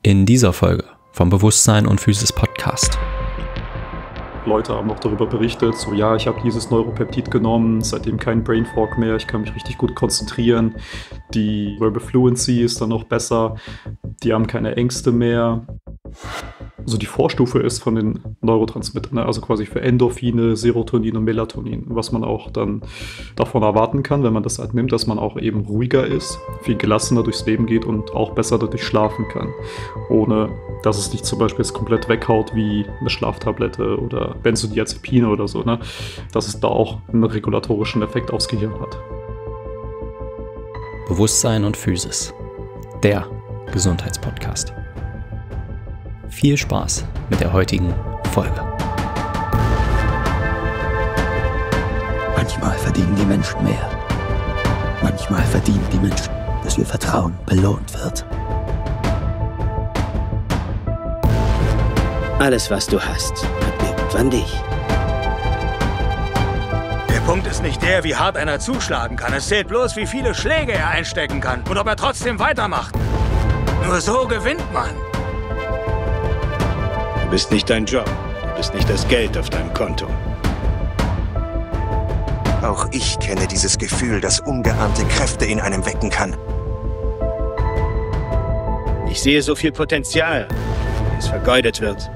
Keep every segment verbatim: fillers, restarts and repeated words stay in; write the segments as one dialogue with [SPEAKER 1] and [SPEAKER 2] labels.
[SPEAKER 1] In dieser Folge vom Bewusstsein und Physis Podcast.
[SPEAKER 2] Leute haben auch darüber berichtet, so ja, ich habe dieses Neuropeptid genommen, seitdem kein Brain Fog mehr, ich kann mich richtig gut konzentrieren, die Verbal Fluency ist dann noch besser, die haben keine Ängste mehr. Also die Vorstufe ist von den Neurotransmittern, ne? Also quasi für Endorphine, Serotonin und Melatonin, was man auch dann davon erwarten kann, wenn man das halt nimmt, dass man auch eben ruhiger ist, viel gelassener durchs Leben geht und auch besser dadurch schlafen kann, ohne dass es dich zum Beispiel jetzt komplett weghaut wie eine Schlaftablette oder Benzodiazepine oder so, ne? Dass es da auch einen regulatorischen Effekt aufs Gehirn hat.
[SPEAKER 1] Bewusstsein und Physis, der Gesundheitspodcast. Viel Spaß mit der heutigen Folge.
[SPEAKER 3] Manchmal verdienen die Menschen mehr. Manchmal verdienen die Menschen, dass ihr Vertrauen belohnt wird. Alles, was du hast, hat irgendwann dich.
[SPEAKER 4] Der Punkt ist nicht der, wie hart einer zuschlagen kann. Es zählt bloß, wie viele Schläge er einstecken kann und ob er trotzdem weitermacht. Nur so gewinnt man.
[SPEAKER 5] Du bist nicht dein Job. Du bist nicht das Geld auf deinem Konto.
[SPEAKER 6] Auch ich kenne dieses Gefühl, das ungeahnte Kräfte in einem wecken kann.
[SPEAKER 5] Ich sehe so viel Potenzial, wie es vergeudet wird.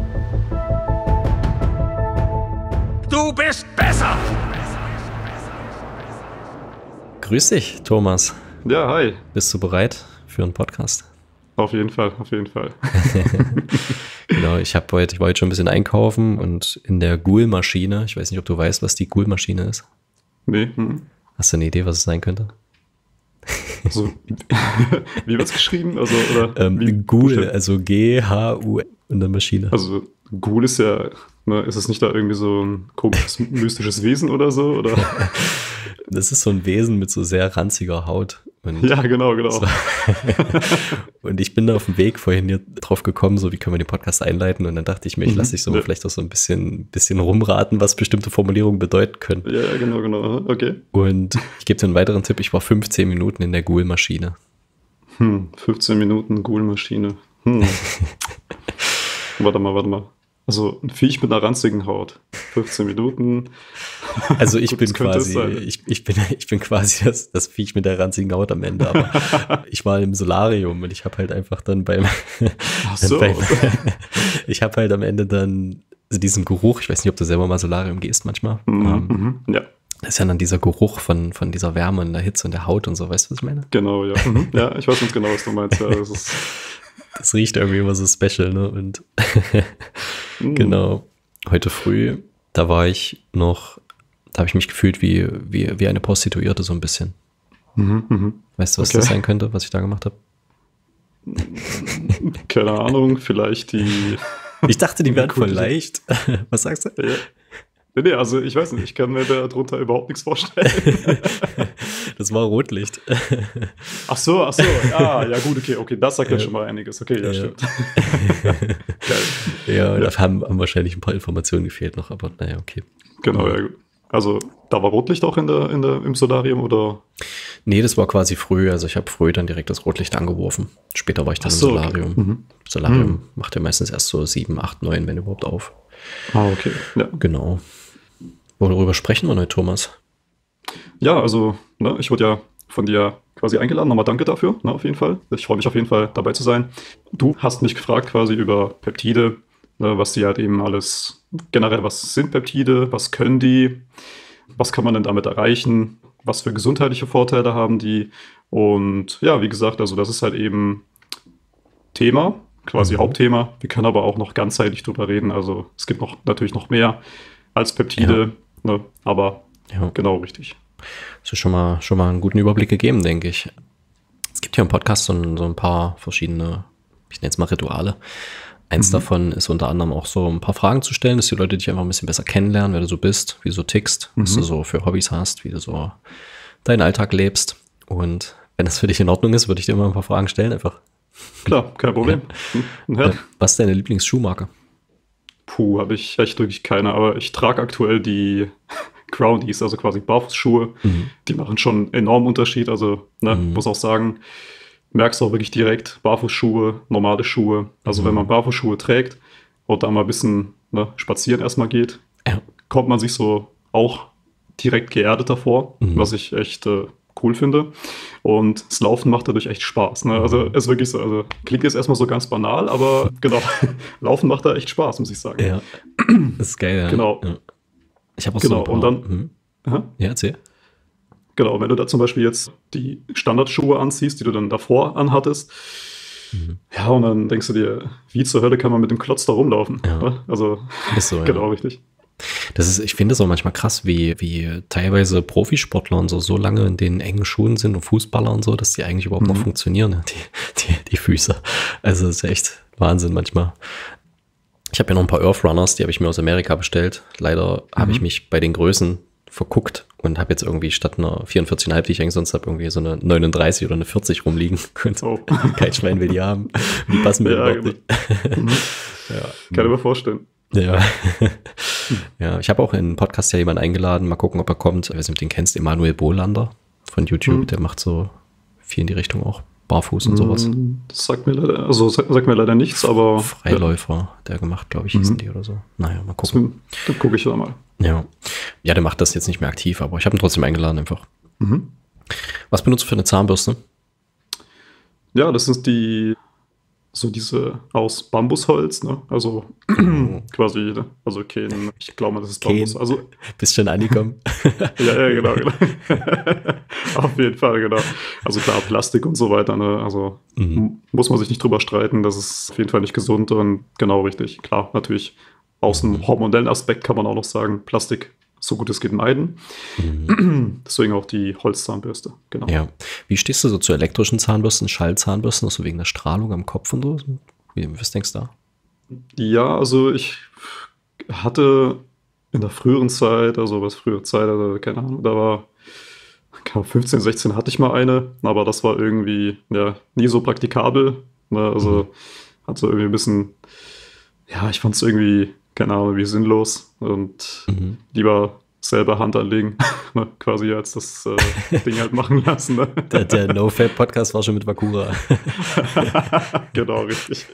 [SPEAKER 4] Du bist besser!
[SPEAKER 1] Grüß dich, Thomas.
[SPEAKER 2] Ja, hi.
[SPEAKER 1] Bist du bereit für einen Podcast?
[SPEAKER 2] Auf jeden Fall, auf jeden Fall.
[SPEAKER 1] Genau, ich habe heute, ich war heute schon ein bisschen einkaufen und in der Ghoul-Maschine, ich weiß nicht, ob du weißt, was die Ghoul-Maschine ist.
[SPEAKER 2] Nee. Mhm.
[SPEAKER 1] Hast du eine Idee, was es sein könnte?
[SPEAKER 2] Also, wie wird es geschrieben? Also, oder
[SPEAKER 1] ähm,
[SPEAKER 2] wie
[SPEAKER 1] Ghoul, also G H U in der Maschine.
[SPEAKER 2] Also Ghoul ist ja, ne, ist es nicht da irgendwie so ein komisches, mystisches Wesen oder so? Oder?
[SPEAKER 1] Das ist so ein Wesen mit so sehr ranziger Haut. Und
[SPEAKER 2] ja, genau, genau.
[SPEAKER 1] So. Und ich bin da auf dem Weg vorhin hier drauf gekommen, so wie können wir den Podcast einleiten, und dann dachte ich mir, ich lasse dich so ja. vielleicht auch so ein bisschen, bisschen rumraten, was bestimmte Formulierungen bedeuten können.
[SPEAKER 2] Ja, genau, genau, okay.
[SPEAKER 1] Und ich gebe dir einen weiteren Tipp, ich war fünfzehn Minuten in der Ghoul-Maschine.
[SPEAKER 2] Hm, fünfzehn Minuten Ghoul-Maschine. Hm. Warte mal, warte mal. Also ein Viech mit einer ranzigen Haut. fünfzehn Minuten.
[SPEAKER 1] Also ich bin quasi, ich, ich bin, ich bin quasi das, das Viech mit der ranzigen Haut am Ende, aber ich war im Solarium und ich habe halt einfach dann beim,
[SPEAKER 2] Ach so.
[SPEAKER 1] beim ich habe halt am Ende dann diesen Geruch, ich weiß nicht, ob du selber mal Solarium gehst manchmal.
[SPEAKER 2] Mhm,
[SPEAKER 1] ähm,
[SPEAKER 2] ja.
[SPEAKER 1] Das ist ja dann dieser Geruch von, von dieser Wärme und der Hitze und der Haut und so, weißt du, was ich meine?
[SPEAKER 2] Genau, ja. Mhm. Ja, ich weiß ganz genau, was du meinst. Ja, das ist
[SPEAKER 1] Das riecht irgendwie immer so special, ne? Und mm. genau, heute früh, da war ich noch, da habe ich mich gefühlt wie, wie, wie eine Prostituierte so ein bisschen.
[SPEAKER 2] Mhm, mh.
[SPEAKER 1] Weißt du, was
[SPEAKER 2] okay. das
[SPEAKER 1] sein könnte, was ich da gemacht habe?
[SPEAKER 2] Keine Ahnung, vielleicht die...
[SPEAKER 1] Ich dachte, die wären voll leicht. Was sagst du?
[SPEAKER 2] Ja. Nee, nee, also ich weiß nicht, ich kann mir darunter überhaupt nichts vorstellen.
[SPEAKER 1] Das war Rotlicht.
[SPEAKER 2] Ach so, ach so, ja, ja gut, okay, okay, das sagt ja, ja schon mal einiges. Okay, ja, ja. Stimmt.
[SPEAKER 1] Ja, da haben, haben wahrscheinlich ein paar Informationen gefehlt noch, aber naja, okay.
[SPEAKER 2] Genau, ja gut. Also da war Rotlicht auch in der, in der, im Solarium, oder?
[SPEAKER 1] Nee, das war quasi früh, also ich habe früh dann direkt das Rotlicht angeworfen. Später war ich dann
[SPEAKER 2] ach so,
[SPEAKER 1] im Solarium.
[SPEAKER 2] Okay. Mhm.
[SPEAKER 1] Solarium
[SPEAKER 2] mhm.
[SPEAKER 1] macht ja meistens erst so sieben, acht, neun, wenn überhaupt auf.
[SPEAKER 2] Ah, okay, ja.
[SPEAKER 1] Genau. Worüber sprechen wir heute, Thomas?
[SPEAKER 2] Ja, also ne, ich wurde ja von dir quasi eingeladen. Nochmal danke dafür, ne, auf jeden Fall. Ich freue mich auf jeden Fall, dabei zu sein. Du hast mich gefragt quasi über Peptide, ne, was die halt eben alles, generell, was sind Peptide, was können die, was kann man denn damit erreichen, was für gesundheitliche Vorteile haben die. Und ja, wie gesagt, also das ist halt eben Thema, quasi mhm. Hauptthema. Wir können aber auch noch ganzheitlich drüber reden. Also es gibt noch natürlich noch mehr als Peptide. Ja. Ne, aber ja. Genau richtig.
[SPEAKER 1] Das ist schon mal, schon mal einen guten Überblick gegeben, denke ich. Es gibt hier im Podcast so, so ein paar verschiedene, ich nenne es mal Rituale. Eins mhm. davon ist unter anderem auch so ein paar Fragen zu stellen, dass die Leute dich einfach ein bisschen besser kennenlernen, wer du so bist, wie du so tickst, mhm. was du so für Hobbys hast, wie du so deinen Alltag lebst. Und wenn das für dich in Ordnung ist, würde ich dir immer ein paar Fragen stellen, einfach.
[SPEAKER 2] Klar, kein Problem.
[SPEAKER 1] Ja. Was ist deine Lieblingsschuhmarke?
[SPEAKER 2] Puh, habe ich echt wirklich keine, aber ich trage aktuell die Groundies, also quasi Barfußschuhe. Mhm. Die machen schon einen enormen Unterschied, also ne, mhm. muss auch sagen, merkst du auch wirklich direkt, Barfußschuhe, normale Schuhe. Also mhm. wenn man Barfußschuhe trägt und da mal ein bisschen ne, spazieren erstmal geht, ja. kommt man sich so auch direkt geerdeter vor, mhm. was ich echt äh, cool finde. Und das Laufen macht dadurch echt Spaß. Ne? Also ist wirklich so, also klingt jetzt erstmal so ganz banal, aber genau, Laufen macht da echt Spaß, muss ich sagen.
[SPEAKER 1] Ja, das ist geil. Ja.
[SPEAKER 2] Genau.
[SPEAKER 1] Ja. Ich habe auch
[SPEAKER 2] genau.
[SPEAKER 1] so ein paar,
[SPEAKER 2] und dann,
[SPEAKER 1] hm. Ja, erzähl.
[SPEAKER 2] Genau, wenn du da zum Beispiel jetzt die Standardschuhe anziehst, die du dann davor anhattest, mhm. ja, und dann denkst du dir, wie zur Hölle kann man mit dem Klotz da rumlaufen? Ja. Also,
[SPEAKER 1] ist so,
[SPEAKER 2] genau,
[SPEAKER 1] ja.
[SPEAKER 2] richtig.
[SPEAKER 1] Das ist, ich finde es auch manchmal krass, wie, wie teilweise Profisportler und so, so lange in den engen Schuhen sind und Fußballer und so, dass die eigentlich überhaupt mhm. noch funktionieren, die, die, die Füße. Also, das ist echt Wahnsinn manchmal. Ich habe ja noch ein paar Earth Runners, die habe ich mir aus Amerika bestellt. Leider mhm. habe ich mich bei den Größen verguckt und habe jetzt irgendwie statt einer vierundvierzig Komma fünf, die ich eigentlich sonst habe, irgendwie so eine neununddreißig oder eine vierzig rumliegen. Oh. Kein Schwein will die haben. Die passen mir ja, überhaupt nicht.
[SPEAKER 2] Mhm. Ja. Kann ich mir vorstellen.
[SPEAKER 1] Ja. Ja, ich habe auch in einen Podcast ja jemanden eingeladen. Mal gucken, ob er kommt. Ich weiß nicht, ob du den kennst, Emanuel Bolander von YouTube. Mhm. Der macht so viel in die Richtung auch. Barfuß und sowas.
[SPEAKER 2] Das sagt mir leider, also sagt, sagt mir leider nichts, aber.
[SPEAKER 1] Freiläufer, ja. Der gemacht, glaube ich, hießen mhm. die oder so. Naja, mal gucken.
[SPEAKER 2] Dann gucke ich da mal.
[SPEAKER 1] Ja. Ja, der macht das jetzt nicht mehr aktiv, aber ich habe ihn trotzdem eingeladen einfach. Mhm. Was benutzt du für eine Zahnbürste?
[SPEAKER 2] Ja, das ist die, so diese aus Bambusholz, ne? Also oh. quasi, also kein, ich glaube, das ist Bambus. Also,
[SPEAKER 1] bist schon angekommen.
[SPEAKER 2] ja, ja, genau, genau. Auf jeden Fall, genau. Also klar, Plastik und so weiter, ne? Also mhm. muss man sich nicht drüber streiten, das ist auf jeden Fall nicht gesund und genau richtig. Klar, natürlich aus dem hormonellen Aspekt kann man auch noch sagen, Plastik so gut es geht meiden. Mhm. Deswegen auch die Holzzahnbürste, genau.
[SPEAKER 1] Ja. Wie stehst du so zu elektrischen Zahnbürsten, Schallzahnbürsten, auch so wegen der Strahlung am Kopf und so? Wie, was denkst du da?
[SPEAKER 2] Ja, also ich hatte in der früheren Zeit, also was frühere Zeit, also keine Ahnung, da war fünfzehn, sechzehn hatte ich mal eine, aber das war irgendwie ja nie so praktikabel. Ne? Also mhm. hat so irgendwie ein bisschen, ja, ich fand es irgendwie, keine Ahnung, wie sinnlos und mhm. lieber selber Hand anlegen, ne, quasi als das äh, Ding halt machen lassen. Ne?
[SPEAKER 1] Der, der No-Fab-Podcast war schon mit Vakura.
[SPEAKER 2] Genau, richtig.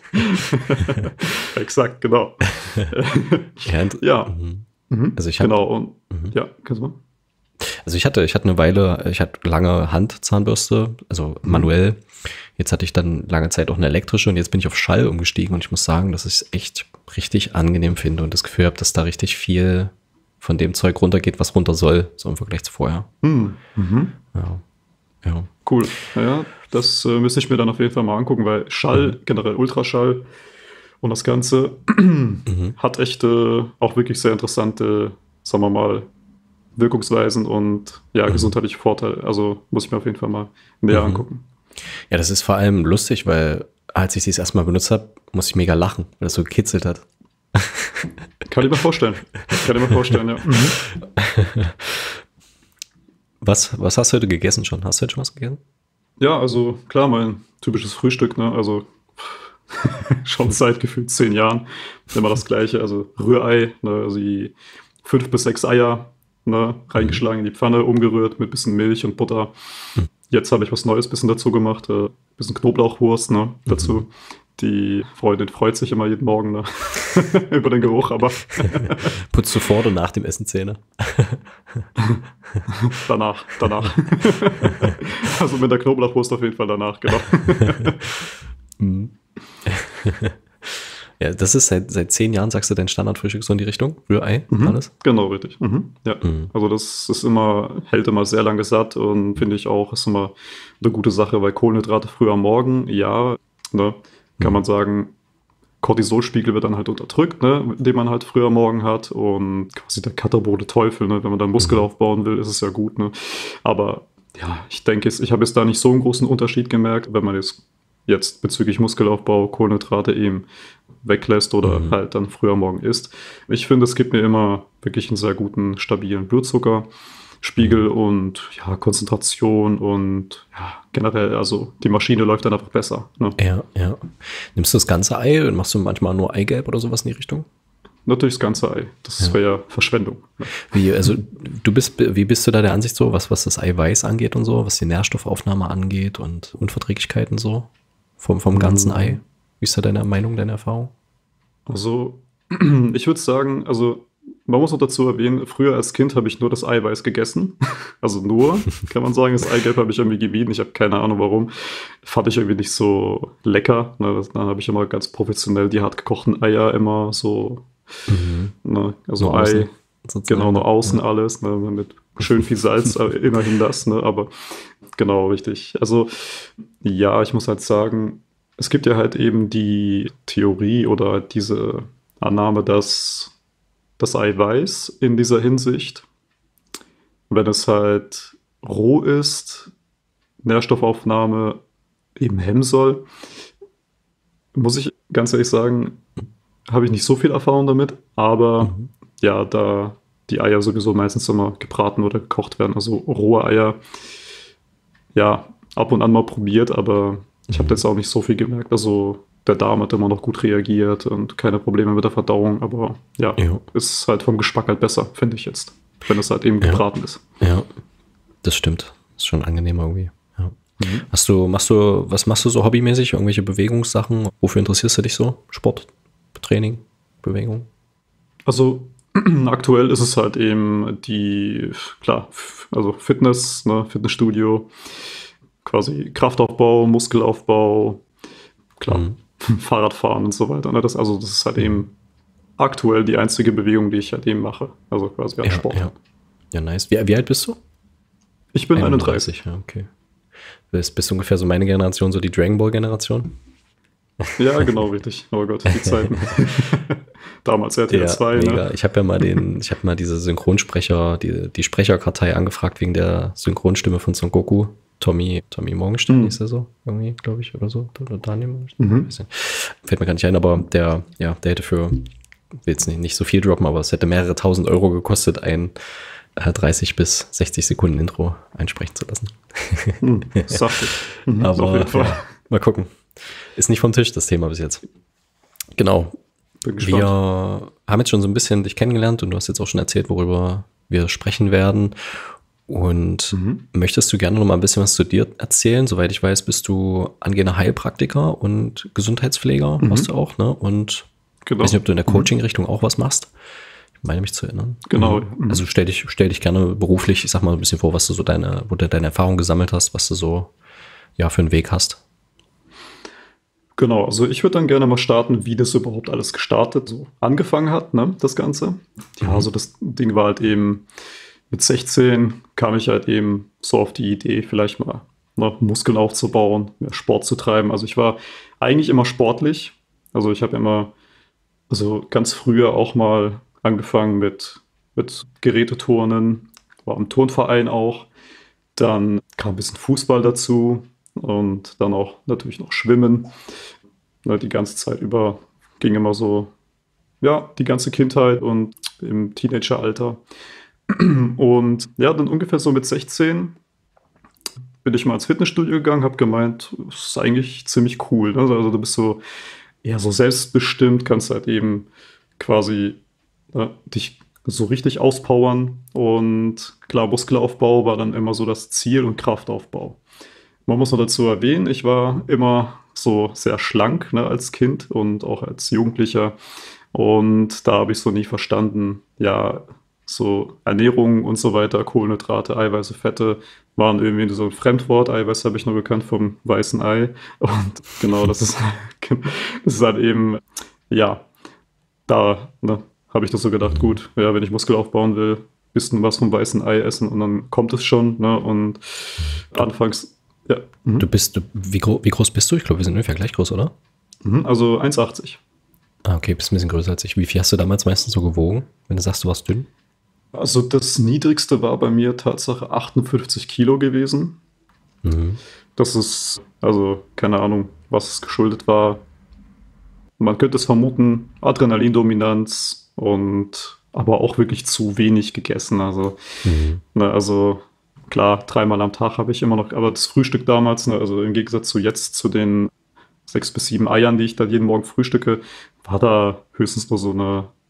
[SPEAKER 2] Exakt, genau.
[SPEAKER 1] Ja.
[SPEAKER 2] ja.
[SPEAKER 1] Mhm. Also ich hab,
[SPEAKER 2] genau, und
[SPEAKER 1] mhm.
[SPEAKER 2] ja, kannst du mal.
[SPEAKER 1] Also ich hatte, ich hatte eine Weile, ich hatte lange Handzahnbürste, also manuell. Jetzt hatte ich dann lange Zeit auch eine elektrische und jetzt bin ich auf Schall umgestiegen und ich muss sagen, dass ich es echt richtig angenehm finde und das Gefühl habe, dass da richtig viel von dem Zeug runtergeht, was runter soll, so im Vergleich zu vorher.
[SPEAKER 2] Mhm. Mhm.
[SPEAKER 1] Ja. Ja.
[SPEAKER 2] Cool. Ja, das äh, müsste ich mir dann auf jeden Fall mal angucken, weil Schall, mhm. generell Ultraschall und das Ganze mhm. hat echt äh, auch wirklich sehr interessante, sagen wir mal, Wirkungsweisen und ja, mhm. gesundheitliche Vorteile. Also muss ich mir auf jeden Fall mal näher mhm. angucken.
[SPEAKER 1] Ja, das ist vor allem lustig, weil als ich sie das erste Mal benutzt habe, musste ich mega lachen, weil das so gekitzelt hat.
[SPEAKER 2] Kann ich mir vorstellen. Kann ich mir vorstellen, ja. Mhm.
[SPEAKER 1] Was, was hast du heute gegessen schon? Hast du heute schon was gegessen?
[SPEAKER 2] Ja, also klar, mein typisches Frühstück, ne? Also schon seit gefühlt zehn Jahren immer das Gleiche. Also Rührei, ne? Also die fünf bis sechs Eier, ne? Reingeschlagen in die Pfanne, umgerührt mit bisschen Milch und Butter. Mhm. Jetzt habe ich was Neues bisschen dazu gemacht, äh, bisschen Knoblauchwurst, ne? Dazu. Mhm. Die Freundin freut sich immer jeden Morgen, ne? über den Geruch, aber
[SPEAKER 1] putzt du vor oder nach dem Essen Zähne?
[SPEAKER 2] danach, danach. Also mit der Knoblauchwurst auf jeden Fall danach, genau.
[SPEAKER 1] Mhm. Ja, das ist seit, seit zehn Jahren, sagst du, dein Standardfrühstück so in die Richtung? Rührei,
[SPEAKER 2] mhm,
[SPEAKER 1] alles?
[SPEAKER 2] Genau, richtig. Mhm, ja. Mhm. Also das ist immer, hält immer sehr lange satt und finde ich auch, ist immer eine gute Sache, weil Kohlenhydrate früh am Morgen, ja, ne, kann mhm. man sagen, Cortisolspiegel wird dann halt unterdrückt, ne, den man halt früh am Morgen hat und quasi der Katerbote Teufel, ne, wenn man dann Muskel mhm. aufbauen will, ist es ja gut, ne, aber ja, ich denke, ich habe jetzt da nicht so einen großen Unterschied gemerkt, wenn man jetzt jetzt bezüglich Muskelaufbau Kohlenhydrate eben weglässt oder mhm. halt dann früher morgen isst. Ich finde, es gibt mir immer wirklich einen sehr guten, stabilen Blutzuckerspiegel mhm. und ja, Konzentration und ja, generell, also die Maschine läuft dann einfach besser. Ne?
[SPEAKER 1] Ja, ja. Nimmst du das ganze Ei und machst du manchmal nur Eigelb oder sowas in die Richtung?
[SPEAKER 2] natürlich das ganze Ei. Das
[SPEAKER 1] Ja.
[SPEAKER 2] wäre ja Verschwendung.
[SPEAKER 1] Wie, also du bist, wie bist du da der Ansicht so, was, was das Eiweiß angeht und so, was die Nährstoffaufnahme angeht und Unverträglichkeiten so vom, vom ganzen
[SPEAKER 2] Mhm.
[SPEAKER 1] Ei? Wie ist da deine Meinung, deine Erfahrung?
[SPEAKER 2] Also, ich würde sagen, also man muss noch dazu erwähnen, früher als Kind habe ich nur das Eiweiß gegessen. Also nur, kann man sagen. Das Eigelb habe ich irgendwie gemieden. Ich habe keine Ahnung warum. Fand ich irgendwie nicht so lecker. Ne? Das, dann habe ich immer ganz professionell die hart gekochten Eier immer so,
[SPEAKER 1] Mhm.
[SPEAKER 2] ne? Also
[SPEAKER 1] Nur
[SPEAKER 2] Ei,
[SPEAKER 1] außen, sozusagen.
[SPEAKER 2] genau, nur außen
[SPEAKER 1] Ja.
[SPEAKER 2] alles, ne? Mit schön viel Salz, aber immerhin das, ne? Aber genau, richtig. Also ja, ich muss halt sagen, es gibt ja halt eben die Theorie oder diese Annahme, dass das Eiweiß in dieser Hinsicht, wenn es halt roh ist, Nährstoffaufnahme eben hemmen soll. Muss ich ganz ehrlich sagen, habe ich nicht so viel Erfahrung damit, aber
[SPEAKER 1] Mhm.
[SPEAKER 2] ja, da die Eier sowieso meistens immer gebraten oder gekocht werden, also rohe Eier, ja, ab und an mal probiert, aber ich habe jetzt auch nicht so viel gemerkt. Also der Darm hat immer noch gut reagiert und keine Probleme mit der Verdauung, aber ja,
[SPEAKER 1] Ja.
[SPEAKER 2] ist halt vom Geschmack halt besser, finde ich jetzt, wenn es halt eben
[SPEAKER 1] Ja.
[SPEAKER 2] gebraten ist.
[SPEAKER 1] Ja, das stimmt. Ist schon angenehmer irgendwie. Ja. Hast du, machst du, was machst du so hobbymäßig? Irgendwelche Bewegungssachen? Wofür interessierst du dich so? Sport, Training, Bewegung?
[SPEAKER 2] Also aktuell ist es halt eben die, klar, f- also Fitness, ne, Fitnessstudio, quasi Kraftaufbau, Muskelaufbau, klar,
[SPEAKER 1] Mhm.
[SPEAKER 2] Fahrradfahren und so weiter. Ne? Das, also das ist halt eben aktuell die einzige Bewegung, die ich halt eben mache. Also quasi als
[SPEAKER 1] Ja,
[SPEAKER 2] Sport.
[SPEAKER 1] ja. Ja, nice. Wie, wie alt bist du?
[SPEAKER 2] Ich bin einunddreißig.
[SPEAKER 1] Ja, okay. Bist, bist du ungefähr so meine Generation, so die Dragon Ball Generation?
[SPEAKER 2] Ja, genau, richtig. Oh Gott, die Zeiten. Damals R T L
[SPEAKER 1] Ja,
[SPEAKER 2] zwei,
[SPEAKER 1] mega.
[SPEAKER 2] ne?
[SPEAKER 1] Ich habe ja mal den, ich habe mal diese Synchronsprecher, die, die Sprecherkartei angefragt wegen der Synchronstimme von Son Goku. Tommy, Tommy Morgenstern
[SPEAKER 2] Mhm.
[SPEAKER 1] hieß er so, irgendwie, glaube ich, oder so. Oder Daniel Morgenstern.
[SPEAKER 2] Mhm.
[SPEAKER 1] Weiß nicht. Fällt mir gar nicht ein, aber der, ja, der hätte für, will jetzt nicht, nicht so viel droppen, aber es hätte mehrere tausend Euro gekostet, ein äh, dreißig bis sechzig Sekunden Intro einsprechen zu lassen.
[SPEAKER 2] Hm, saftig. Mhm, auf
[SPEAKER 1] Aber
[SPEAKER 2] jeden Fall.
[SPEAKER 1] ja, mal gucken. Ist nicht vom Tisch, das Thema bis jetzt. Genau.
[SPEAKER 2] Bin gespannt.
[SPEAKER 1] Wir haben jetzt schon so ein bisschen dich kennengelernt und du hast jetzt auch schon erzählt, worüber wir sprechen werden. Und
[SPEAKER 2] Mhm.
[SPEAKER 1] möchtest du gerne noch mal ein bisschen was zu dir erzählen? Soweit ich weiß, bist du angehender Heilpraktiker und Gesundheitspfleger,
[SPEAKER 2] Mhm.
[SPEAKER 1] warst du auch, ne? Und
[SPEAKER 2] Genau.
[SPEAKER 1] ich weiß nicht, ob du in der Coaching-Richtung auch was machst. Ich meine mich zu erinnern.
[SPEAKER 2] Genau.
[SPEAKER 1] Mhm. Also stell dich, stell dich gerne beruflich, ich sag mal ein bisschen vor, was du so deine, wo du deine Erfahrung gesammelt hast, was du so ja für einen Weg hast.
[SPEAKER 2] Genau, also ich würde dann gerne mal starten, wie das überhaupt alles gestartet, so angefangen hat, ne, das Ganze. Ja, also das Ding war halt eben, mit sechzehn kam ich halt eben so auf die Idee, vielleicht mal ne, Muskeln aufzubauen, mehr Sport zu treiben. Also ich war eigentlich immer sportlich. Also ich habe immer, also ganz früher auch mal angefangen mit, mit Geräteturnen, war im Turnverein auch. Dann kam ein bisschen Fußball dazu und dann auch natürlich noch Schwimmen. Ne, die ganze Zeit über ging immer so, ja, die ganze Kindheit und im Teenageralter. Und ja, dann ungefähr so mit sechzehn bin ich mal ins Fitnessstudio gegangen, habe gemeint, das ist eigentlich ziemlich cool. Ne? Also du bist so eher so selbstbestimmt, kannst halt eben quasi ne, dich so richtig auspowern. Und klar, Muskelaufbau war dann immer so das Ziel und Kraftaufbau. Man muss noch dazu erwähnen, ich war immer so sehr schlank ne, als Kind und auch als Jugendlicher. Und da habe ich so nie verstanden, ja, so Ernährung und so weiter, Kohlenhydrate, Eiweiße, Fette waren irgendwie so ein Fremdwort. Eiweiß habe ich nur gekannt vom weißen Ei. Und genau, das ist, das ist halt eben, ja, da ne, habe ich das so gedacht, gut, ja, wenn ich Muskel aufbauen will, bisschen was vom weißen Ei essen und dann kommt es schon. Ne, und anfangs, ja. Mhm.
[SPEAKER 1] Du bist, du, wie, gro wie groß bist du? Ich glaube, wir sind ungefähr gleich groß, oder?
[SPEAKER 2] Mhm, also eins Komma achtzig.
[SPEAKER 1] Ah, okay, bist ein bisschen größer als ich. Wie viel hast du damals meistens so gewogen, wenn du sagst, du warst dünn?
[SPEAKER 2] Also das Niedrigste war bei mir Tatsache achtundfünfzig Kilo gewesen.
[SPEAKER 1] Mhm.
[SPEAKER 2] Das ist, also keine Ahnung, was es geschuldet war. Man könnte es vermuten, Adrenalindominanz und aber auch wirklich zu wenig gegessen. Also,
[SPEAKER 1] Mhm.
[SPEAKER 2] ne, also klar, dreimal am Tag habe ich immer noch, aber das Frühstück damals, ne, also im Gegensatz zu jetzt, zu den sechs bis sieben Eiern, die ich da jeden Morgen frühstücke, war da höchstens nur so eine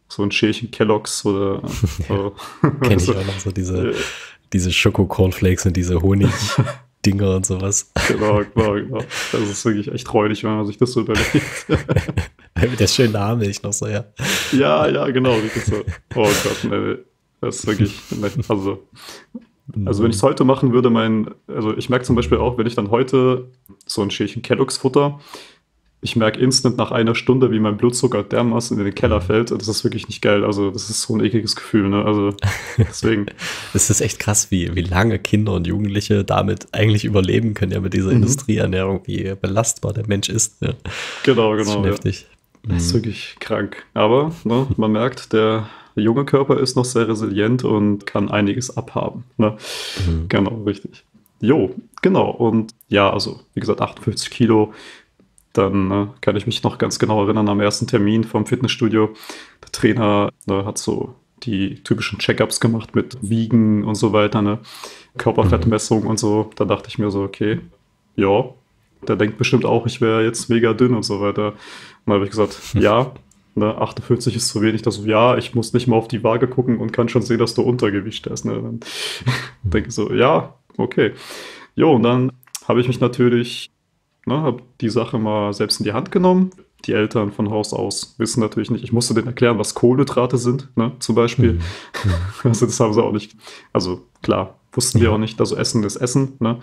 [SPEAKER 2] so ein Schälchen Kellogg's oder so.
[SPEAKER 1] Kenne ich auch noch so diese, diese Schoko-Cornflakes und diese Honig-Dinger und sowas.
[SPEAKER 2] Genau, genau, genau. Das ist wirklich echt räudig, wenn man sich das so überlegt.
[SPEAKER 1] Mit der schönen Haarmilch noch so, ja.
[SPEAKER 2] Ja, ja, genau. Das so. Oh Gott, nee, das ist wirklich, nee, also, also wenn ich es heute machen würde, mein, also ich merke zum Beispiel auch, wenn ich dann heute so ein Schälchen Kellogg's Futter, ich merke instant nach einer Stunde, wie mein Blutzucker dermaßen in den Keller fällt. Das ist wirklich nicht geil. Also das ist so ein ekliges Gefühl. Ne? Also deswegen.
[SPEAKER 1] Es ist echt krass, wie, wie lange Kinder und Jugendliche damit eigentlich überleben können, ja mit dieser mhm. Industrieernährung, wie belastbar der Mensch ist. Ja.
[SPEAKER 2] Genau, genau.
[SPEAKER 1] Das ist schon
[SPEAKER 2] ja.
[SPEAKER 1] heftig.
[SPEAKER 2] Das ist wirklich krank. Aber ne, man merkt, der junge Körper ist noch sehr resilient und kann einiges abhaben. Ne? Mhm. Genau, richtig. Jo, genau. Und ja, also wie gesagt, achtundfünfzig Kilo. Dann äh, kann ich mich noch ganz genau erinnern, am ersten Termin vom Fitnessstudio. Der Trainer äh, hat so die typischen Check-ups gemacht mit Wiegen und so weiter, ne? Körperfettmessung und so. Da dachte ich mir so, okay, ja, der denkt bestimmt auch, ich wäre jetzt mega dünn und so weiter. Und dann habe ich gesagt, ja, ne, achtundfünfzig ist zu wenig. Das so, ja, ich muss nicht mal auf die Waage gucken und kann schon sehen, dass du Untergewicht hast. Ne? Dann denke ich so, ja, okay. Jo, und dann habe ich mich natürlich... Ne, habe die Sache mal selbst in die Hand genommen. Die Eltern von Haus aus wissen natürlich nicht. Ich musste denen erklären, was Kohlenhydrate sind, ne, zum Beispiel. Mhm. Also das haben sie auch nicht. Also klar, wussten wir auch nicht. Also Essen ist Essen. Ne.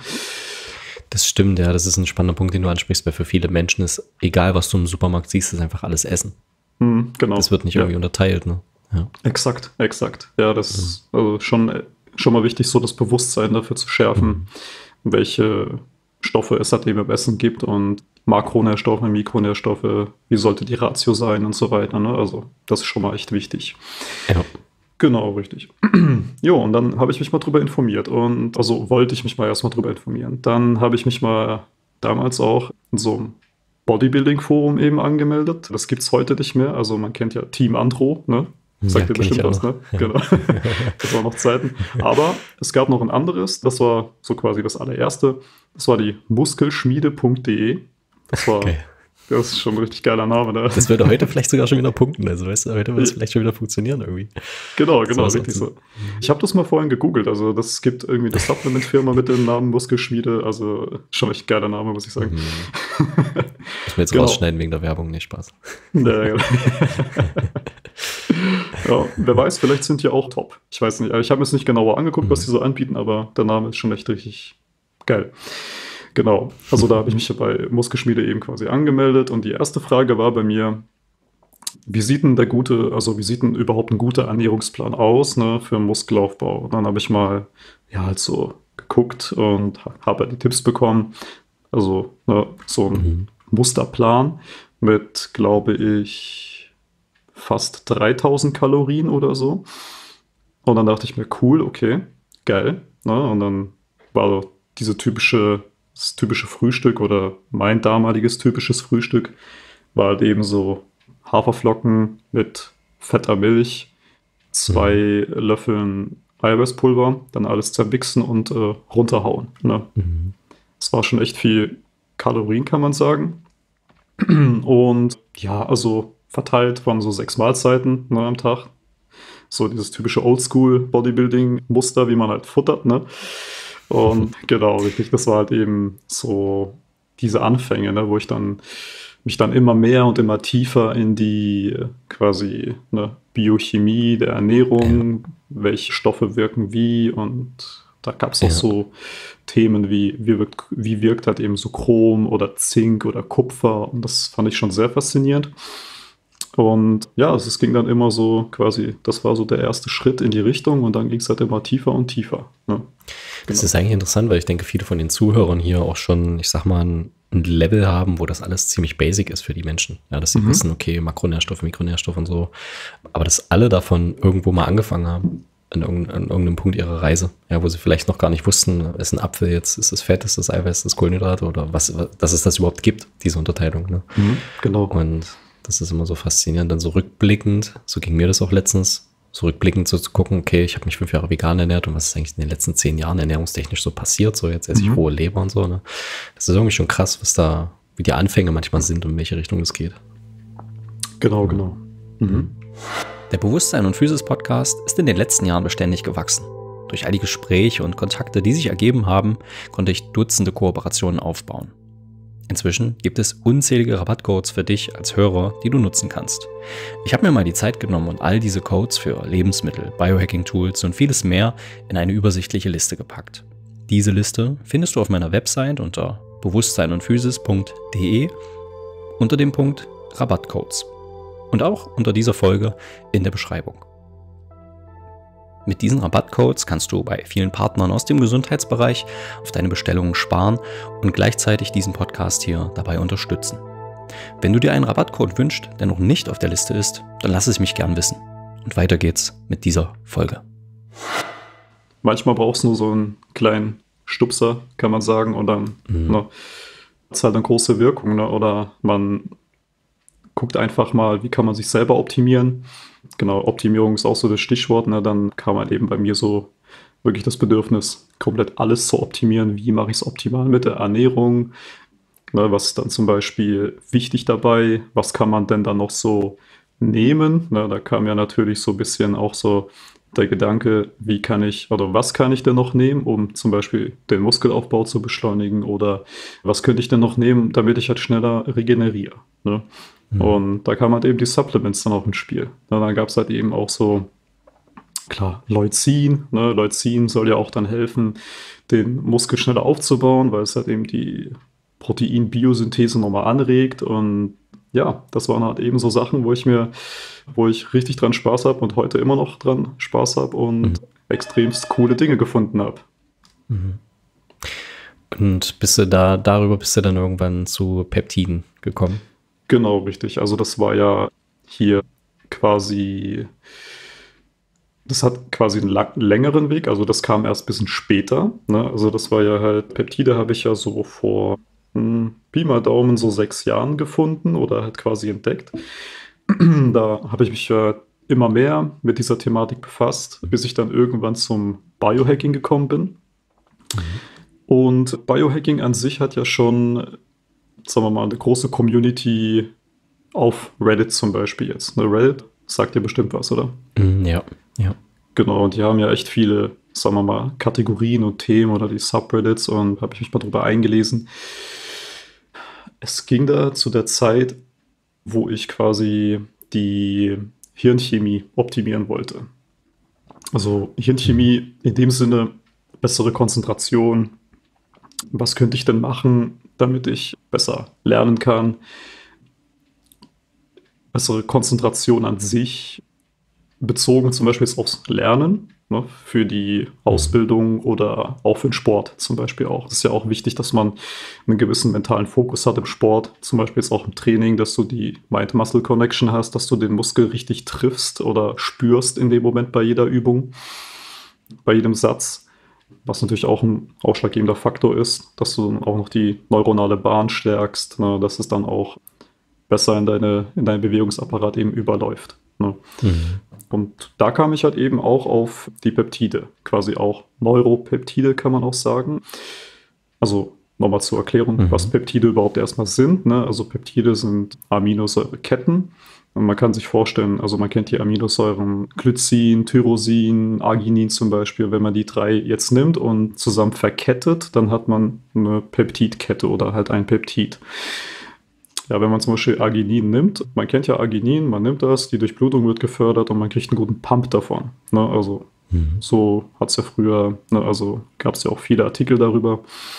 [SPEAKER 1] Das stimmt, ja. Das ist ein spannender Punkt, den du ansprichst, weil für viele Menschen ist, egal was du im Supermarkt siehst, ist einfach alles Essen.
[SPEAKER 2] Mhm, genau.
[SPEAKER 1] Das wird nicht irgendwie
[SPEAKER 2] ja.
[SPEAKER 1] unterteilt. Ne? Ja.
[SPEAKER 2] Exakt, exakt. Ja, das mhm. ist also schon, schon mal wichtig, so das Bewusstsein dafür zu schärfen, mhm. welche Stoffe es seitdem im Essen gibt und Makronährstoffe, Mikronährstoffe, wie sollte die Ratio sein und so weiter. Ne? Also das ist schon mal echt wichtig.
[SPEAKER 1] Ja.
[SPEAKER 2] Genau, richtig. Jo, und dann habe ich mich mal drüber informiert und also wollte ich mich mal erstmal drüber informieren. Dann habe ich mich mal damals auch in so einem Bodybuilding-Forum eben angemeldet. Das gibt es heute nicht mehr. Also man kennt ja Team Andro, ne? Sagt
[SPEAKER 1] ja,
[SPEAKER 2] ihr bestimmt was, ne?
[SPEAKER 1] Ja.
[SPEAKER 2] Genau. Das waren noch Zeiten. Aber es gab noch ein anderes, das war so quasi das allererste. Das war die muskelschmiede punkt de. Das war, okay. Das ist schon ein richtig geiler Name. Ne?
[SPEAKER 1] Das würde heute vielleicht sogar schon wieder punkten. Also weißt du, heute würde es vielleicht schon wieder funktionieren irgendwie.
[SPEAKER 2] Genau, genau, so, richtig so. Ich habe das mal vorhin gegoogelt. Also das gibt irgendwie eine Supplement-Firma mit dem Namen Muskelschmiede. Also schon echt geiler Name, muss ich sagen.
[SPEAKER 1] Mhm. Muss mir jetzt genau. rausschneiden wegen der Werbung. Nee, Spaß.
[SPEAKER 2] Ja, genau. Ja, wer weiß, vielleicht sind die auch top. Ich weiß nicht. Ich habe mir jetzt nicht genauer angeguckt, mhm. was die so anbieten, aber der Name ist schon echt richtig geil. Genau. Also da habe ich mich bei Muskelschmiede eben quasi angemeldet und die erste Frage war bei mir, wie sieht denn der gute, also wie sieht denn überhaupt ein guter Ernährungsplan aus, ne, für Muskelaufbau? Und dann habe ich mal, ja, halt so geguckt und habe die Tipps bekommen. Also ne, so ein mhm. Musterplan mit, glaube ich, fast dreitausend Kalorien oder so. Und dann dachte ich mir, cool, okay, geil. Ne? Und dann war diese typische, das typische Frühstück oder mein damaliges typisches Frühstück war halt eben so Haferflocken mit fetter Milch, zwei mhm. Löffeln Eiweißpulver, dann alles zermixen und äh, runterhauen. Ne? Mhm. Das war schon echt viel Kalorien, kann man sagen. Und ja, also verteilt waren so sechs Mahlzeiten, ne, am Tag. So dieses typische Oldschool-Bodybuilding-Muster, wie man halt futtert, ne? Und genau, richtig, das war halt eben so diese Anfänge, ne, wo ich dann mich dann immer mehr und immer tiefer in die quasi ne, Biochemie der Ernährung, ja. welche Stoffe wirken wie, und da gab es auch ja. so Themen wie, wie wirkt, wie wirkt halt eben so Chrom oder Zink oder Kupfer, und das fand ich schon sehr faszinierend. Und ja, also es ging dann immer so quasi, das war so der erste Schritt in die Richtung, und dann ging es halt immer tiefer und tiefer. Ne?
[SPEAKER 1] Das
[SPEAKER 2] Genau.
[SPEAKER 1] ist eigentlich interessant, weil ich denke, viele von den Zuhörern hier auch schon, ich sag mal, ein, ein Level haben, wo das alles ziemlich basic ist für die Menschen. Ja, dass sie mhm. wissen, okay, Makronährstoffe, Mikronährstoffe und so. Aber dass alle davon irgendwo mal angefangen haben, an, irgend, an irgendeinem Punkt ihrer Reise, ja, wo sie vielleicht noch gar nicht wussten, ist ein Apfel jetzt, ist das Fett, ist das Eiweiß, ist das Kohlenhydrate oder was, dass es das überhaupt gibt, diese Unterteilung. Ne?
[SPEAKER 2] Mhm, genau.
[SPEAKER 1] Und das ist immer so faszinierend, dann so rückblickend, so ging mir das auch letztens, so rückblickend so zu gucken, okay, ich habe mich fünf Jahre vegan ernährt, und was ist eigentlich in den letzten zehn Jahren ernährungstechnisch so passiert, so jetzt esse ich
[SPEAKER 2] Mhm.
[SPEAKER 1] rohe Leber und so, ne? Das ist irgendwie schon krass, was da, wie die Anfänge manchmal sind und in welche Richtung es geht.
[SPEAKER 2] Genau, genau. Mhm.
[SPEAKER 7] Der Bewusstsein und Physis Podcast ist in den letzten Jahren beständig gewachsen. Durch all die Gespräche und Kontakte, die sich ergeben haben, konnte ich Dutzende Kooperationen aufbauen. Inzwischen gibt es unzählige Rabattcodes für dich als Hörer, die du nutzen kannst. Ich habe mir mal die Zeit genommen und all diese Codes für Lebensmittel, Biohacking-Tools und vieles mehr in eine übersichtliche Liste gepackt. Diese Liste findest du auf meiner Website unter bewusstsein und physis punkt de unter dem Punkt Rabattcodes und auch unter dieser Folge in der Beschreibung. Mit diesen Rabattcodes kannst du bei vielen Partnern aus dem Gesundheitsbereich auf deine Bestellungen sparen und gleichzeitig diesen Podcast hier dabei unterstützen. Wenn du dir einen Rabattcode wünschst, der noch nicht auf der Liste ist, dann lass es mich gern wissen. Und weiter geht's mit dieser Folge.
[SPEAKER 2] Manchmal brauchst du nur so einen kleinen Stupser, kann man sagen, und dann mhm. ne, das ist halt eine große Wirkung. Ne? Oder man guckt einfach mal, wie kann man sich selber optimieren. Genau, Optimierung ist auch so das Stichwort. Ne? Dann kam halt eben bei mir so wirklich das Bedürfnis, komplett alles zu optimieren. Wie mache ich es optimal mit der Ernährung? Ne? Was ist dann zum Beispiel wichtig dabei? Was kann man denn dann noch so nehmen? Ne? Da kam ja natürlich so ein bisschen auch so der Gedanke, wie kann ich oder was kann ich denn noch nehmen, um zum Beispiel den Muskelaufbau zu beschleunigen, oder was könnte ich denn noch nehmen, damit ich halt schneller regeneriere. Ne? Mhm. Und da kamen halt eben die Supplements dann auch ins Spiel. Na, dann gab es halt eben auch so, klar, Leucin. Ne? Leucin soll ja auch dann helfen, den Muskel schneller aufzubauen, weil es halt eben die Proteinbiosynthese nochmal anregt. Und ja, das waren halt eben so Sachen, wo ich mir, wo ich richtig dran Spaß habe und heute immer noch dran Spaß habe und mhm. extremst coole Dinge gefunden habe.
[SPEAKER 1] Mhm. Und bist du da, darüber bist du dann irgendwann zu Peptiden gekommen?
[SPEAKER 2] Genau, richtig. Also das war ja hier quasi, das hat quasi einen lang, längeren Weg, also das kam erst ein bisschen später. Ne? Also das war ja halt, Peptide habe ich ja so vor hm, Pi mal Daumen so sechs Jahren gefunden oder halt quasi entdeckt. Da habe ich mich ja immer mehr mit dieser Thematik befasst, bis ich dann irgendwann zum Biohacking gekommen bin. Mhm. Und Biohacking an sich hat ja schon, sagen wir mal, eine große Community auf Reddit zum Beispiel jetzt. Ne, Reddit sagt dir bestimmt was, oder?
[SPEAKER 1] Ja, ja.
[SPEAKER 2] Genau, und die haben ja echt viele, sagen wir mal, Kategorien und Themen oder die Subreddits, und habe ich mich mal drüber eingelesen. Es ging da zu der Zeit, wo ich quasi die Hirnchemie optimieren wollte. Also Hirnchemie in dem Sinne, bessere Konzentration. Was könnte ich denn machen, damit ich besser lernen kann? Bessere Konzentration an sich, bezogen zum Beispiel jetzt aufs Lernen, ne, für die Ausbildung oder auch für den Sport zum Beispiel auch. Es ist ja auch wichtig, dass man einen gewissen mentalen Fokus hat im Sport, zum Beispiel jetzt auch im Training, dass du die Mind-Muscle-Connection hast, dass du den Muskel richtig triffst oder spürst in dem Moment bei jeder Übung, bei jedem Satz. Was natürlich auch ein ausschlaggebender Faktor ist, dass du auch noch die neuronale Bahn stärkst, ne, dass es dann auch besser in, deine, in deinen Bewegungsapparat eben überläuft. Ne. Mhm. Und da kam ich halt eben auch auf die Peptide, quasi auch Neuropeptide kann man auch sagen. Also nochmal zur Erklärung, mhm. was Peptide überhaupt erstmal sind. Ne? Also Peptide sind Aminosäureketten. Und man kann sich vorstellen, also man kennt die Aminosäuren Glycin, Tyrosin, Arginin zum Beispiel. Wenn man die drei jetzt nimmt und zusammen verkettet, dann hat man eine Peptidkette oder halt ein Peptid. Ja, wenn man zum Beispiel Arginin nimmt, man kennt ja Arginin, man nimmt das, die Durchblutung wird gefördert und man kriegt einen guten Pump davon. Ne? Also mhm. so hat es ja früher, ne? Also gab es ja auch viele Artikel darüber.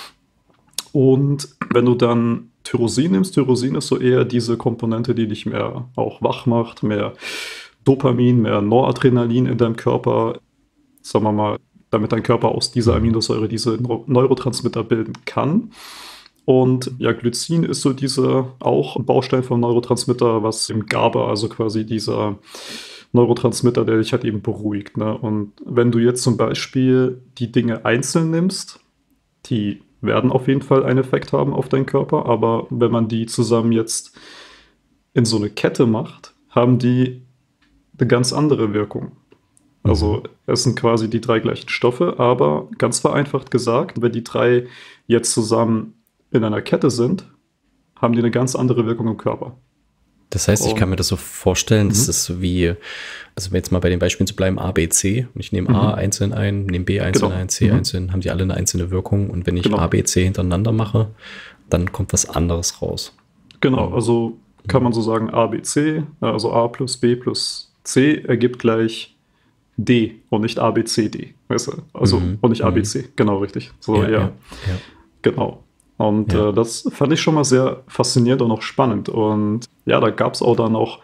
[SPEAKER 2] Und wenn du dann Tyrosin nimmst, Tyrosin ist so eher diese Komponente, die dich mehr auch wach macht, mehr Dopamin, mehr Noradrenalin in deinem Körper, sagen wir mal, damit dein Körper aus dieser Aminosäure diese Neurotransmitter bilden kann. Und ja, Glycin ist so dieser auch ein Baustein vom Neurotransmitter, was im GABA, also quasi dieser Neurotransmitter, der dich halt eben beruhigt. Ne? Und wenn du jetzt zum Beispiel die Dinge einzeln nimmst, die werden auf jeden Fall einen Effekt haben auf deinen Körper, aber wenn man die zusammen jetzt in so eine Kette macht, haben die eine ganz andere Wirkung. Also es sind quasi die drei gleichen Stoffe, aber ganz vereinfacht gesagt, wenn die drei jetzt zusammen in einer Kette sind, haben die eine ganz andere Wirkung im Körper.
[SPEAKER 1] Das heißt, ich
[SPEAKER 2] Und-
[SPEAKER 1] kann mir das so vorstellen, das
[SPEAKER 2] Mhm.
[SPEAKER 1] ist so wie, also wenn jetzt mal bei den Beispielen zu bleiben, A, B, C, und ich nehme A
[SPEAKER 2] Mhm.
[SPEAKER 1] einzeln ein, nehme B einzeln
[SPEAKER 2] Genau.
[SPEAKER 1] ein, C
[SPEAKER 2] Mhm.
[SPEAKER 1] einzeln, haben die alle eine einzelne Wirkung, und wenn ich
[SPEAKER 2] Genau.
[SPEAKER 1] A, B, C hintereinander mache, dann kommt was anderes raus.
[SPEAKER 2] Genau, also kann man so sagen, A, B, C, also A plus B plus C ergibt gleich D und nicht A, B, C, D. Weißt du? Also,
[SPEAKER 1] Mhm.
[SPEAKER 2] und nicht A, B,
[SPEAKER 1] Mhm.
[SPEAKER 2] C, genau richtig. So, ja,
[SPEAKER 1] ja, ja.
[SPEAKER 2] genau. Und
[SPEAKER 1] Ja.
[SPEAKER 2] äh, das fand ich schon mal sehr faszinierend und auch spannend. Und ja, da gab es auch dann auch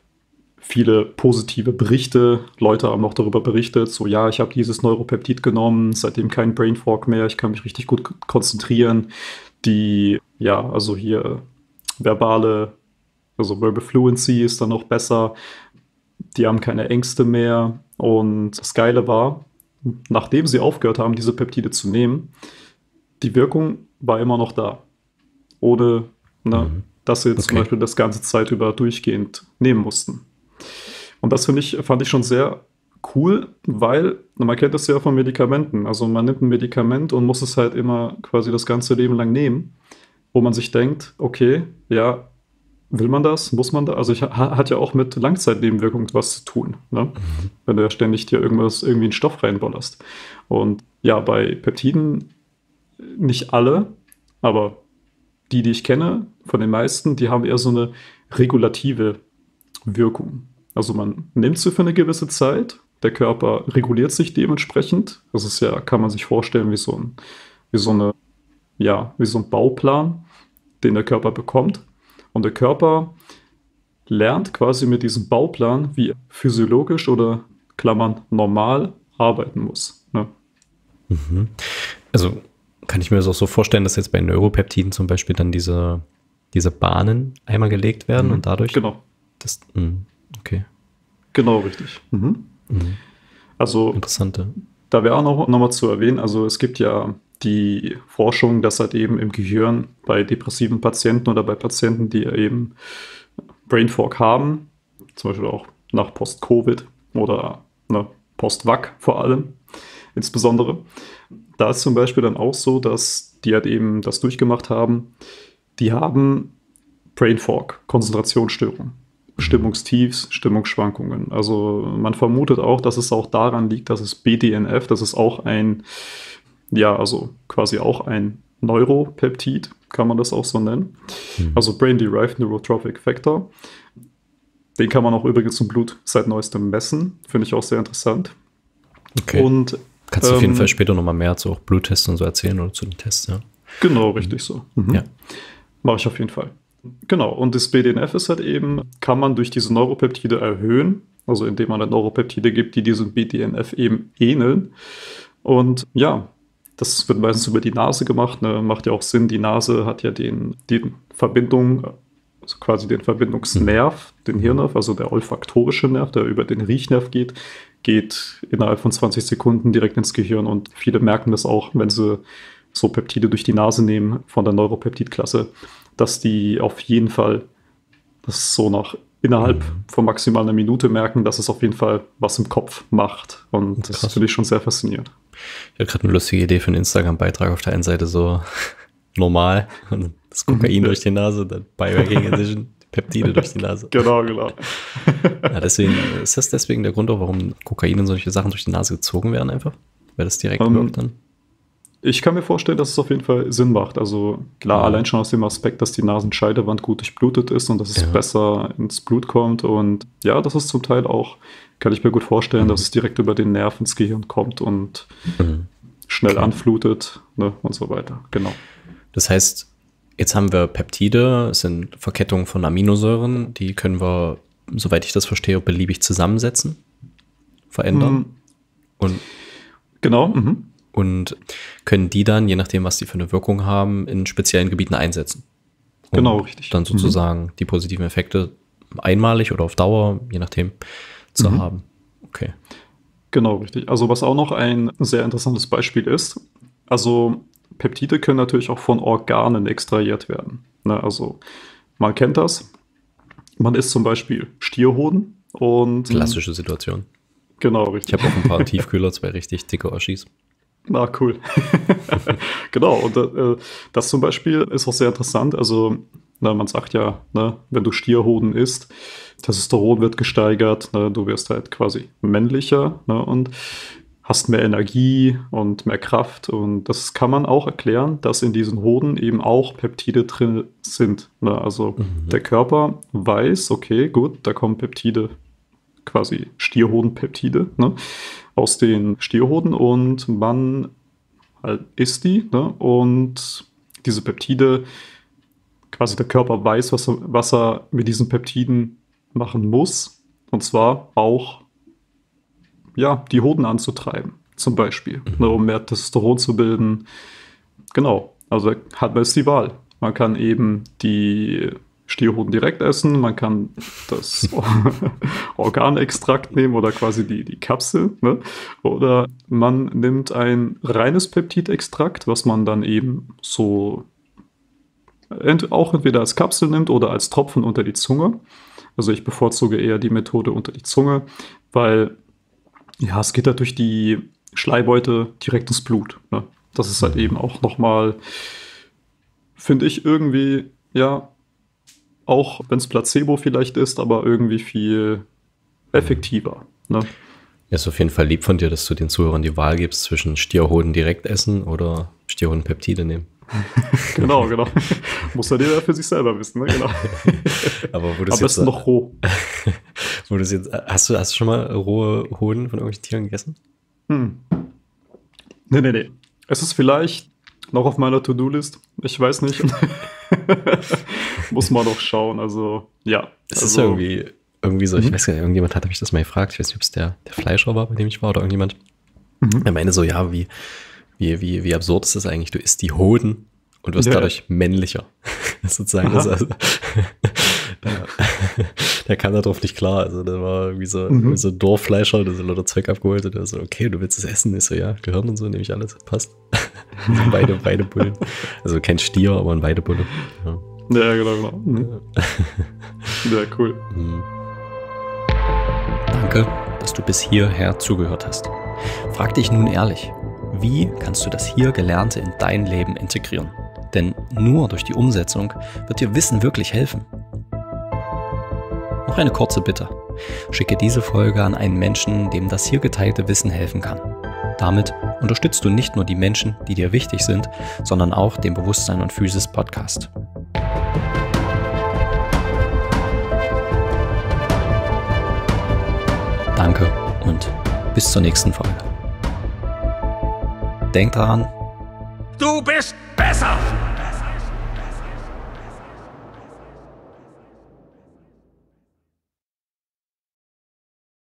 [SPEAKER 2] viele positive Berichte. Leute haben auch darüber berichtet, so ja, ich habe dieses Neuropeptid genommen, seitdem kein Brain Fog mehr, ich kann mich richtig gut k- konzentrieren. Die, ja, also hier verbale, also Verbal Fluency ist dann auch besser. Die haben keine Ängste mehr. Und das Geile war, nachdem sie aufgehört haben, diese Peptide zu nehmen, die Wirkung war immer noch da. Ohne, ne,
[SPEAKER 1] Mhm.
[SPEAKER 2] dass sie zum
[SPEAKER 1] Okay.
[SPEAKER 2] Beispiel das ganze Zeit über durchgehend nehmen mussten. Und das finde ich, fand ich schon sehr cool, weil man kennt das ja von Medikamenten. Also man nimmt ein Medikament und muss es halt immer quasi das ganze Leben lang nehmen, wo man sich denkt, okay, ja, will man das? Muss man das? Also ich, ha- hat ja auch mit Langzeitnebenwirkungen was zu tun, ne? Wenn du ja ständig dir irgendwas, irgendwie einen Stoff reinbollerst. Und ja, bei Peptiden nicht alle, aber die, die ich kenne, von den meisten, die haben eher so eine regulative Wirkung. Also man nimmt sie für eine gewisse Zeit, der Körper reguliert sich dementsprechend. Das ist ja, kann man sich vorstellen, wie so ein, wie so eine, ja, wie so ein Bauplan, den der Körper bekommt. Und der Körper lernt quasi mit diesem Bauplan, wie er physiologisch oder Klammern normal arbeiten muss. Ne?
[SPEAKER 1] Mhm. Also kann ich mir das auch so vorstellen, dass jetzt bei Neuropeptiden zum Beispiel dann diese, diese Bahnen einmal gelegt werden und dadurch
[SPEAKER 2] Genau,
[SPEAKER 1] das, mh, okay,
[SPEAKER 2] genau richtig. Mhm.
[SPEAKER 1] mhm.
[SPEAKER 2] Also
[SPEAKER 1] Interessante.
[SPEAKER 2] da wäre auch noch, noch mal zu erwähnen, also es gibt ja die Forschung, dass halt eben im Gehirn bei depressiven Patienten oder bei Patienten, die eben Brain Fog haben, zum Beispiel auch nach Post-Covid oder ne, Post-V A C vor allem insbesondere, da ist zum Beispiel dann auch so, dass die halt eben das durchgemacht haben, die haben Brain Fog, Konzentrationsstörungen, Stimmungstiefs, Stimmungsschwankungen. Also man vermutet auch, dass es auch daran liegt, dass es B D N F, das ist auch ein, ja, also quasi auch ein Neuropeptid, kann man das auch so nennen.
[SPEAKER 1] Mhm.
[SPEAKER 2] Also Brain-Derived Neurotrophic Factor. Den kann man auch übrigens im Blut seit neuestem messen. Finde ich auch sehr interessant.
[SPEAKER 1] Okay.
[SPEAKER 2] Und
[SPEAKER 1] Kannst du auf jeden
[SPEAKER 2] ähm,
[SPEAKER 1] Fall später nochmal mehr zu auch Bluttests und so erzählen oder zu den Tests, ja?
[SPEAKER 2] genau, richtig so. Mhm.
[SPEAKER 1] Ja.
[SPEAKER 2] Mache ich auf jeden Fall. Genau, und das B D N F ist halt eben, kann man durch diese Neuropeptide erhöhen, also indem man halt Neuropeptide gibt, die diesem B D N F eben ähneln. Und ja, das wird meistens über die Nase gemacht, ne? Macht ja auch Sinn, die Nase hat ja den, die Verbindung, also quasi den Verbindungsnerv, den Hirnnerv, also der olfaktorische Nerv, der über den Riechnerv geht, geht innerhalb von zwanzig Sekunden direkt ins Gehirn, und viele merken das auch, wenn sie so Peptide durch die Nase nehmen von der Neuropeptidklasse, dass die auf jeden Fall das so nach innerhalb von maximal einer Minute merken, dass es auf jeden Fall was im Kopf macht. Und das
[SPEAKER 1] Krass.
[SPEAKER 2] finde ich schon sehr faszinierend.
[SPEAKER 1] Ich hatte gerade eine lustige Idee für einen Instagram-Beitrag. Auf der einen Seite so normal, und das Kokain durch die Nase, dann Biohacking Edition, Peptide durch die Nase.
[SPEAKER 2] Genau, genau.
[SPEAKER 1] Ja, deswegen, ist das deswegen der Grund auch, warum Kokain und solche Sachen durch die Nase gezogen werden einfach? Weil das direkt
[SPEAKER 2] Ähm,
[SPEAKER 1] wirkt dann?
[SPEAKER 2] Ich kann mir vorstellen, dass es auf jeden Fall Sinn macht. Also klar,
[SPEAKER 1] Ja.
[SPEAKER 2] allein schon aus dem Aspekt, dass die Nasenscheidewand gut durchblutet ist und dass es
[SPEAKER 1] Ja.
[SPEAKER 2] besser ins Blut kommt. Und ja, das ist zum Teil auch, kann ich mir gut vorstellen,
[SPEAKER 1] Mhm.
[SPEAKER 2] dass es direkt über den Nerv ins Gehirn kommt und
[SPEAKER 1] Mhm.
[SPEAKER 2] schnell
[SPEAKER 1] Okay.
[SPEAKER 2] anflutet, ne, und so weiter. Genau.
[SPEAKER 1] Das heißt, jetzt haben wir Peptide, es sind Verkettungen von Aminosäuren, die können wir, soweit ich das verstehe, beliebig zusammensetzen, verändern
[SPEAKER 2] Mhm.
[SPEAKER 1] und,
[SPEAKER 2] Genau. Mhm.
[SPEAKER 1] und können die dann, je nachdem, was die für eine Wirkung haben, in speziellen Gebieten einsetzen. Um
[SPEAKER 2] Genau, richtig.
[SPEAKER 1] Dann sozusagen die positiven Effekte einmalig oder auf Dauer, je nachdem, zu
[SPEAKER 2] Mhm.
[SPEAKER 1] haben. Okay.
[SPEAKER 2] Genau, richtig. Also was auch noch ein sehr interessantes Beispiel ist, also Peptide können natürlich auch von Organen extrahiert werden. Ne, also man kennt das. Man isst zum Beispiel Stierhoden und...
[SPEAKER 1] Klassische Situation.
[SPEAKER 2] Genau, richtig.
[SPEAKER 1] Ich habe auch ein paar Tiefkühler, zwei richtig dicke Oschis.
[SPEAKER 2] Na, cool. Genau, und äh, das zum Beispiel ist auch sehr interessant. Also Na, man sagt ja, ne, wenn du Stierhoden isst, Testosteron wird gesteigert, ne, du wirst halt quasi männlicher, ne, und hast mehr Energie und mehr Kraft. Und das kann man auch erklären, dass in diesen Hoden eben auch Peptide drin sind. Ne? Also mhm. der Körper weiß, okay, gut, da kommen Peptide, quasi Stierhodenpeptide, ne, aus den Stierhoden und man halt isst die. Ne? Und diese Peptide, quasi der Körper weiß, was er, was er mit diesen Peptiden machen muss. Und zwar auch ja, die Hoden anzutreiben, zum Beispiel, mhm. ne, um mehr Testosteron zu bilden. Genau, also hat man jetzt die Wahl. Man kann eben die Stierhoden direkt essen, man kann das Organextrakt nehmen oder quasi die, die Kapsel, ne? Oder man nimmt ein reines Peptidextrakt, was man dann eben so ent- auch entweder als Kapsel nimmt oder als Tropfen unter die Zunge. Also ich bevorzuge eher die Methode unter die Zunge, weil ja, es geht da durch die Schleimhäute direkt ins Blut. Ne? Das ist halt eben auch nochmal, finde ich irgendwie, ja, auch wenn es Placebo vielleicht ist, aber irgendwie viel effektiver. Ne?
[SPEAKER 1] Ja, ist auf jeden Fall lieb von dir, dass du den Zuhörern die Wahl gibst zwischen Stierhoden direkt essen oder Stierhodenpeptide nehmen.
[SPEAKER 2] Genau, genau. Muss ja jeder für sich selber wissen, ne? Genau.
[SPEAKER 1] Aber wo du
[SPEAKER 2] Am besten
[SPEAKER 1] jetzt,
[SPEAKER 2] noch roh.
[SPEAKER 1] Wo du jetzt, hast, du, hast du schon mal rohe Hoden von irgendwelchen Tieren gegessen?
[SPEAKER 2] Hm. Nee, nee, nee. Es ist vielleicht noch auf meiner To-Do-List. Ich weiß nicht. Muss man noch schauen. Also, ja.
[SPEAKER 1] Es
[SPEAKER 2] also,
[SPEAKER 1] ist irgendwie, irgendwie so, ich
[SPEAKER 2] mhm.
[SPEAKER 1] weiß gar nicht, irgendjemand hat mich das mal gefragt. Ich weiß nicht, ob es der, der Fleischer war, bei dem ich war, oder irgendjemand.
[SPEAKER 2] Mhm.
[SPEAKER 1] Er meinte so, ja, wie, wie, wie, wie absurd ist das eigentlich? Du isst die Hoden und wirst
[SPEAKER 2] ja.
[SPEAKER 1] dadurch männlicher. Sozusagen. Das, also, der kam darauf nicht klar. Also, der war irgendwie so,
[SPEAKER 2] mhm.
[SPEAKER 1] so ein Dorffleischer, der so lauter Zeug abgeholt und der so, okay, du willst es essen? Ich so, ja, Gehirn und so, nehme ich alles, passt. beide, beide Bullen. Also kein Stier, aber ein Weidebulle. Ja,
[SPEAKER 2] ja genau, genau. Mhm. Ja, cool.
[SPEAKER 7] Mhm. Danke, dass du bis hierher zugehört hast. Frag dich nun ehrlich, wie kannst du das hier Gelernte in dein Leben integrieren? Denn nur durch die Umsetzung wird dir Wissen wirklich helfen. Noch eine kurze Bitte. Schicke diese Folge an einen Menschen, dem das hier geteilte Wissen helfen kann. Damit unterstützt du nicht nur die Menschen, die dir wichtig sind, sondern auch den Bewusstsein und Physis Podcast. Danke und bis zur nächsten Folge. Denk daran,
[SPEAKER 4] du bist besser!